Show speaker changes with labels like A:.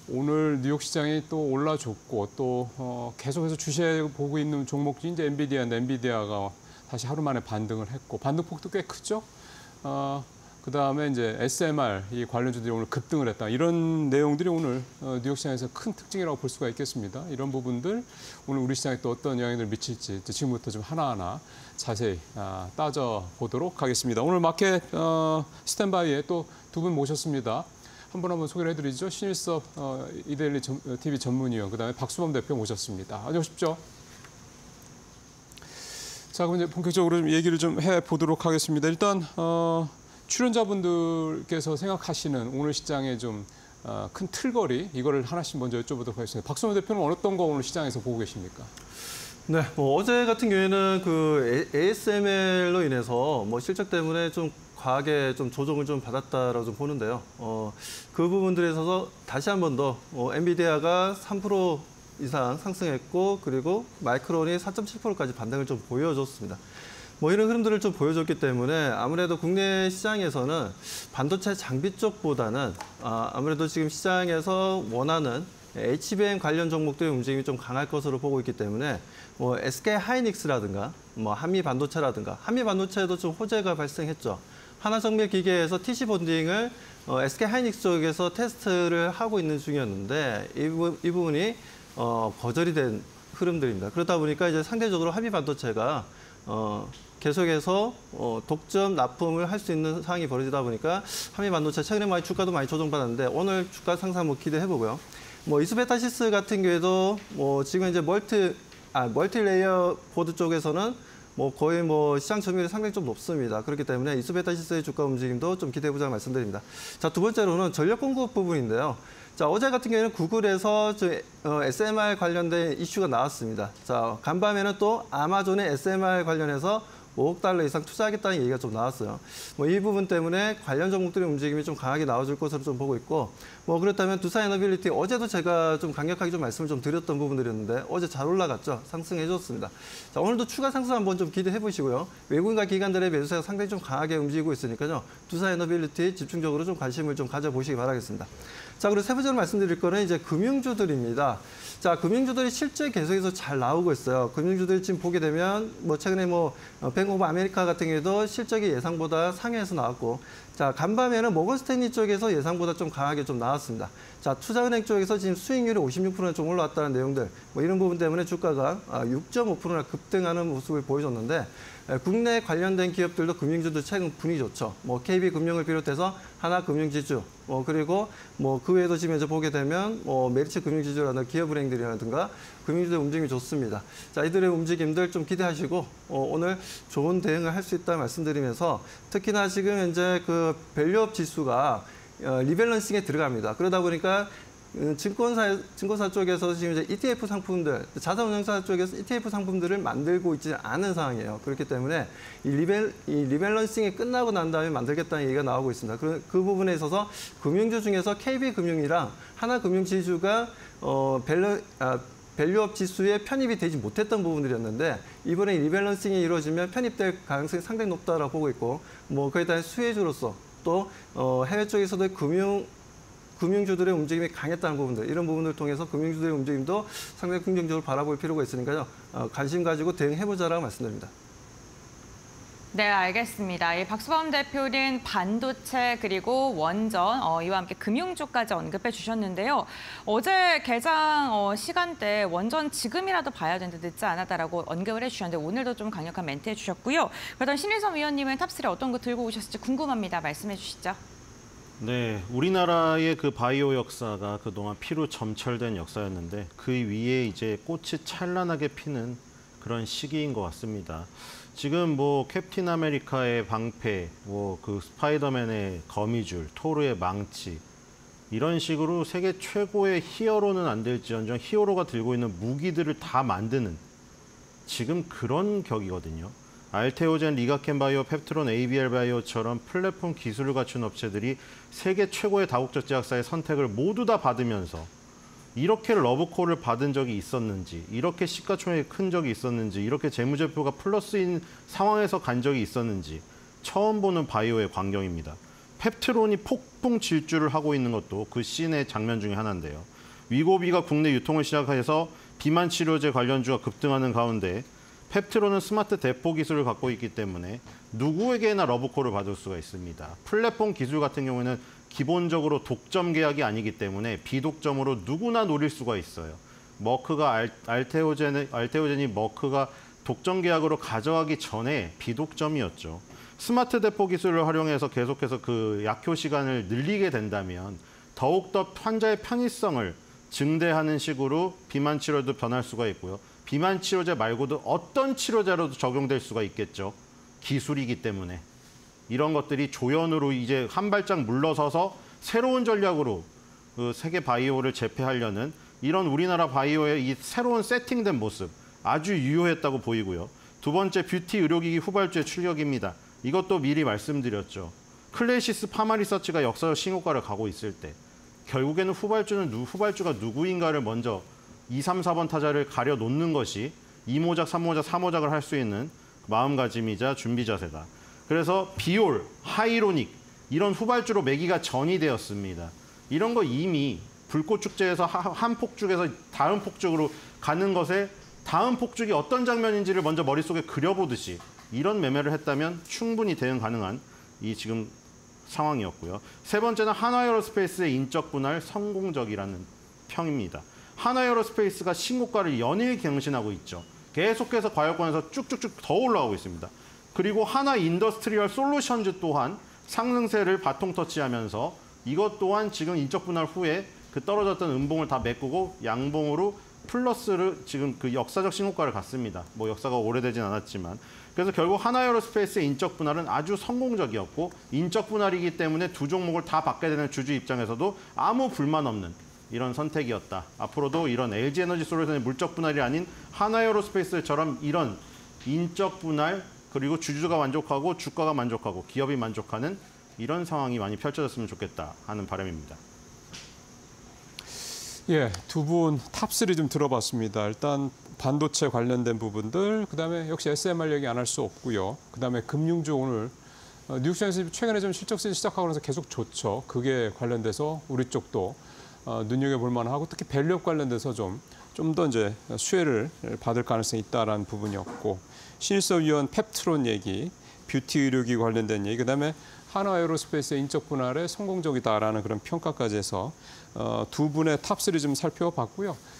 A: 오늘 뉴욕 시장이 또 올라줬고 또 계속해서 주시해 보고 있는 종목이 이제 엔비디아인데 엔비디아가 다시 하루 만에 반등을 했고 반등폭도 꽤 크죠. 그다음에 이제 SMR 이 관련주들이 오늘 급등을 했다. 이런 내용들이 오늘 뉴욕 시장에서 큰 특징이라고 볼 수가 있겠습니다. 이런 부분들 오늘 우리 시장에 또 어떤 영향을 미칠지 지금부터 좀 하나하나 자세히 따져보도록 하겠습니다. 오늘 마켓 스탠바이에 또 두 분 모셨습니다. 한번 소개를 해드리죠. 신일섭 이데일리 TV 전문위원, 그다음에 박수범 대표 모셨습니다. 어서 오십시오. 자, 그럼 이제 본격적으로 좀 얘기를 좀 해보도록 하겠습니다. 일단 출연자분들께서 생각하시는 오늘 시장의 좀 큰 틀거리, 이거를 하나씩 먼저 여쭤보도록 하겠습니다. 박수범 대표는 어떤 거 오늘 시장에서 보고 계십니까?
B: 네, 어제 같은 경우에는 그 ASML로 인해서 실적 때문에 좀 과하게 좀 조정을 좀 받았다라고 좀 보는데요. 그 부분들에 있어서 다시 한 번 더 엔비디아가 3% 이상 상승했고, 그리고 마이크론이 4.7%까지 반등을 좀 보여줬습니다. 이런 흐름들을 좀 보여줬기 때문에 아무래도 국내 시장에서는 반도체 장비 쪽보다는 아무래도 지금 시장에서 원하는 HBM 관련 종목들의 움직임이 좀 강할 것으로 보고 있기 때문에 SK 하이닉스라든가 한미 반도체라든가, 한미 반도체에도 좀 호재가 발생했죠. 하나정밀 기계에서 TC 본딩을 SK 하이닉스 쪽에서 테스트를 하고 있는 중이었는데 이 부분이 거절이 된 흐름들입니다. 그러다 보니까 이제 상대적으로 한미 반도체가 계속해서 독점 납품을 할 수 있는 상황이 벌어지다 보니까 한미 반도체 최근에 주가도 많이 조정받았는데 오늘 주가 상승 기대해 보고요. 이수베타시스 같은 경우에도 지금 이제 멀티레이어 보드 쪽에서는 거의 시장 점유율이 상당히 좀 높습니다. 그렇기 때문에 이수베타시스의 주가 움직임도 좀 기대해보자고 말씀드립니다. 자, 두 번째로는 전력 공급 부분인데요. 자, 어제 같은 경우에는 구글에서 SMR 관련된 이슈가 나왔습니다. 자, 간밤에는 또 아마존의 SMR 관련해서 5억 달러 이상 투자하겠다는 얘기가 좀 나왔어요. 이 부분 때문에 관련 종목들의 움직임이 좀 강하게 나와줄 것으로 좀 보고 있고, 그렇다면 두산에너빌리티, 어제도 제가 좀 강력하게 좀 말씀을 좀 드렸던 부분들이었는데 어제 잘 올라갔죠. 상승해줬습니다. 자, 오늘도 추가 상승 한번 좀 기대해 보시고요. 외국인과 기관들의 매수세가 상당히 좀 강하게 움직이고 있으니까요. 두산에너빌리티 집중적으로 좀 관심을 좀 가져보시기 바라겠습니다. 자, 그리고 세 번째로 말씀드릴 거는 이제 금융주들입니다. 자, 금융주들이 실제 계속해서 잘 나오고 있어요. 금융주들 지금 보게 되면 최근에 뱅크 오브 아메리카 같은 경우에도 실적이 예상보다 상회해서 나왔고, 자, 간밤에는 모건 스탠리 쪽에서 예상보다 좀 강하게 좀 나왔습니다. 자, 투자은행 쪽에서 지금 수익률이 56%나 좀 올라왔다는 내용들, 이런 부분 때문에 주가가 6.5%나 급등하는 모습을 보여줬는데, 국내 관련된 기업들도 금융주들 최근 분위기 좋죠. KB금융을 비롯해서 하나금융지주, 그리고 그 외에도 지금 이제 보게 되면 메리츠 금융지주라든가 기업은행들이라든가 금융주들 움직임이 좋습니다. 자, 이들의 움직임들 좀 기대하시고 오늘 좋은 대응을 할 수 있다 말씀드리면서, 특히나 지금 현재 그 밸류업 지수가 리밸런싱에 들어갑니다. 그러다 보니까 증권사 쪽에서 지금 이제 ETF 상품들, 자산운용사 쪽에서 ETF 상품들을 만들고 있지 않은 상황이에요. 그렇기 때문에 이 리밸런싱이 끝나고 난 다음에 만들겠다는 얘기가 나오고 있습니다. 그 부분에 있어서 금융주 중에서 KB금융이랑 하나금융지주가 밸류업 지수에 편입이 되지 못했던 부분들이었는데, 이번에 리밸런싱이 이루어지면 편입될 가능성이 상당히 높다라고 보고 있고, 그에 따른 수혜주로서 또 해외 쪽에서도 금융주들의 움직임이 강했다는 부분들, 이런 부분을 통해서 금융주들의 움직임도 상당히 긍정적으로 바라볼 필요가 있으니까요. 관심 가지고 대응해보자라고 말씀드립니다.
C: 네, 알겠습니다. 이 박수범 대표는 반도체 그리고 원전, 이와 함께 금융주까지 언급해 주셨는데요. 어제 개장 시간대 원전 지금이라도 봐야 되는데 늦지 않았다라고 언급을 해주셨는데 오늘도 좀 강력한 멘트 해주셨고요. 그러던 신일섭 위원님은 탑3 어떤 거 들고 오셨을지 궁금합니다. 말씀해 주시죠.
D: 네, 우리나라의 그 바이오 역사가 그동안 피로 점철된 역사였는데 그 위에 이제 꽃이 찬란하게 피는 그런 시기인 것 같습니다. 지금 캡틴 아메리카의 방패, 그 스파이더맨의 거미줄, 토르의 망치, 이런 식으로 세계 최고의 히어로는 안 될지언정 히어로가 들고 있는 무기들을 다 만드는 지금 그런 격이거든요. 알테오젠, 리가켄 바이오, 펩트론, ABL 바이오처럼 플랫폼 기술을 갖춘 업체들이 세계 최고의 다국적 제약사의 선택을 모두 다 받으면서 이렇게 러브콜을 받은 적이 있었는지, 이렇게 시가총액이 큰 적이 있었는지, 이렇게 재무제표가 플러스인 상황에서 간 적이 있었는지 처음 보는 바이오의 광경입니다. 펩트론이 폭풍 질주를 하고 있는 것도 그 씬의 장면 중에 하나인데요. 위고비가 국내 유통을 시작해서 비만 치료제 관련주가 급등하는 가운데 펩트론은 스마트 대포 기술을 갖고 있기 때문에 누구에게나 러브콜을 받을 수가 있습니다. 플랫폼 기술 같은 경우에는 기본적으로 독점 계약이 아니기 때문에 비독점으로 누구나 노릴 수가 있어요. 머크가 알테오젠이 머크가 독점 계약으로 가져가기 전에 비독점이었죠. 스마트 대포 기술을 활용해서 계속해서 그 약효 시간을 늘리게 된다면 더욱더 환자의 편의성을 증대하는 식으로 비만 치료도 변할 수가 있고요. 비만 치료제 말고도 어떤 치료제로도 적용될 수가 있겠죠. 기술이기 때문에. 이런 것들이 조연으로 이제 한 발짝 물러서서 새로운 전략으로 그 세계 바이오를 제패하려는 이런 우리나라 바이오의 이 새로운 세팅된 모습 아주 유효했다고 보이고요. 두 번째, 뷰티 의료기기 후발주의 출격입니다. 이것도 미리 말씀드렸죠. 클래시스 파마리서치가 역사적 신고가를 가고 있을 때 결국에는 후발주가 누구인가를 먼저 2, 3, 4번 타자를 가려 놓는 것이 2모작, 3모작, 4모작을 할 수 있는 마음가짐이자 준비 자세다. 그래서 비올, 하이로닉 이런 후발주로 매기가 전이 되었습니다. 이런 거 이미 불꽃 축제에서 한 폭죽에서 다음 폭죽으로 가는 것에 다음 폭죽이 어떤 장면인지를 먼저 머릿속에 그려보듯이 이런 매매를 했다면 충분히 대응 가능한 이 지금 상황이었고요. 세 번째는 한화에어로스페이스의 인적 분할 성공적이라는 평입니다. 한화에어로스페이스가 신고가를 연일 갱신하고 있죠. 계속해서 과열권에서 쭉쭉쭉 더 올라가고 있습니다. 그리고 하나 인더스트리얼 솔루션즈 또한 상승세를 바통 터치하면서 이것 또한 지금 인적 분할 후에 그 떨어졌던 음봉을 다 메꾸고 양봉으로 플러스를 지금 그 역사적 신고가를 갔습니다. 뭐 역사가 오래되진 않았지만. 그래서 결국 한화에어로스페이스의 인적 분할은 아주 성공적이었고 인적 분할이기 때문에 두 종목을 다 받게 되는 주주 입장에서도 아무 불만 없는 이런 선택이었다. 앞으로도 이런 LG에너지솔루션의 물적 분할이 아닌 한화에어로스페이스처럼 이런 인적 분할 그리고 주주가 만족하고 주가가 만족하고 기업이 만족하는 이런 상황이 많이 펼쳐졌으면 좋겠다 하는 바람입니다.
A: 예, 두 분 탑3 좀 들어봤습니다. 일단 반도체 관련된 부분들, 그다음에 역시 SMR 얘기 안 할 수 없고요. 그다음에 금융주 오늘 뉴욕시장에서 최근에 좀 실적세 시작하고 나서 계속 좋죠. 그게 관련돼서 우리 쪽도 눈여겨볼 만하고 특히 밸류업 관련돼서 좀 더 이제 수혜를 받을 가능성이 있다라는 부분이었고 신일섭 위원 펩트론 얘기, 뷰티 의료기 관련된 얘기, 그다음에 한화에어로스페이스의 인적 분할에 성공적이다라는 그런 평가까지 해서 두 분의 탑3 좀 살펴봤고요.